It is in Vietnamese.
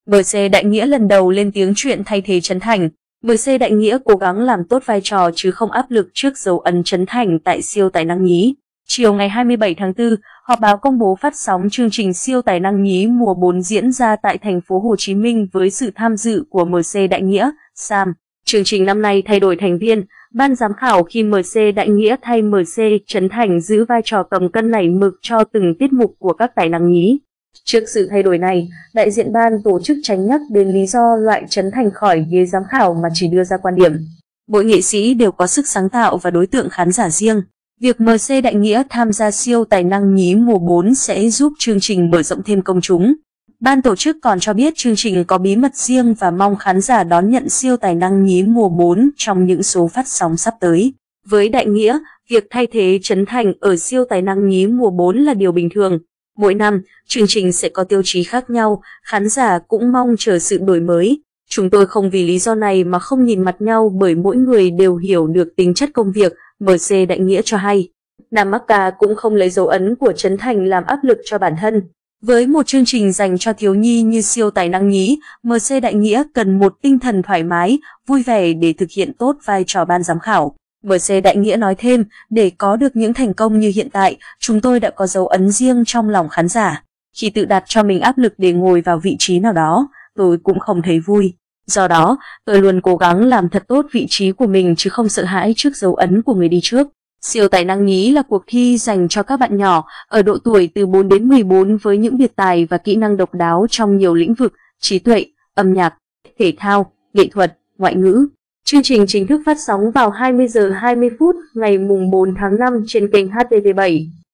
MC Đại Nghĩa lần đầu lên tiếng chuyện thay thế Trấn Thành. MC Đại Nghĩa cố gắng làm tốt vai trò chứ không áp lực trước dấu ấn Trấn Thành tại siêu tài năng nhí. Chiều ngày 27 tháng 4, họp báo công bố phát sóng chương trình siêu tài năng nhí mùa 4 diễn ra tại thành phố Hồ Chí Minh với sự tham dự của MC Đại Nghĩa, Sam. Chương trình năm nay thay đổi thành viên, ban giám khảo khi MC Đại Nghĩa thay MC Trấn Thành giữ vai trò cầm cân nảy mực cho từng tiết mục của các tài năng nhí. Trước sự thay đổi này, đại diện ban tổ chức tránh nhắc đến lý do loại Trấn Thành khỏi ghế giám khảo mà chỉ đưa ra quan điểm. Mỗi nghệ sĩ đều có sức sáng tạo và đối tượng khán giả riêng. Việc MC Đại Nghĩa tham gia siêu tài năng nhí mùa 4 sẽ giúp chương trình mở rộng thêm công chúng. Ban tổ chức còn cho biết chương trình có bí mật riêng và mong khán giả đón nhận siêu tài năng nhí mùa 4 trong những số phát sóng sắp tới. Với Đại Nghĩa, việc thay thế Trấn Thành ở siêu tài năng nhí mùa 4 là điều bình thường. Mỗi năm, chương trình sẽ có tiêu chí khác nhau, khán giả cũng mong chờ sự đổi mới. Chúng tôi không vì lý do này mà không nhìn mặt nhau bởi mỗi người đều hiểu được tính chất công việc, MC Đại Nghĩa cho hay. Nam Macca cũng không lấy dấu ấn của Trấn Thành làm áp lực cho bản thân. Với một chương trình dành cho thiếu nhi như siêu tài năng nhí, MC Đại Nghĩa cần một tinh thần thoải mái, vui vẻ để thực hiện tốt vai trò ban giám khảo. MC Đại Nghĩa nói thêm, để có được những thành công như hiện tại, chúng tôi đã có dấu ấn riêng trong lòng khán giả. Khi tự đặt cho mình áp lực để ngồi vào vị trí nào đó, tôi cũng không thấy vui. Do đó, tôi luôn cố gắng làm thật tốt vị trí của mình chứ không sợ hãi trước dấu ấn của người đi trước. Siêu tài năng nhí là cuộc thi dành cho các bạn nhỏ ở độ tuổi từ 4 đến 14 với những biệt tài và kỹ năng độc đáo trong nhiều lĩnh vực, trí tuệ, âm nhạc, thể thao, nghệ thuật, ngoại ngữ. Chương trình chính thức phát sóng vào 20 giờ 20 phút ngày mùng 4 tháng 5 trên kênh HTV7.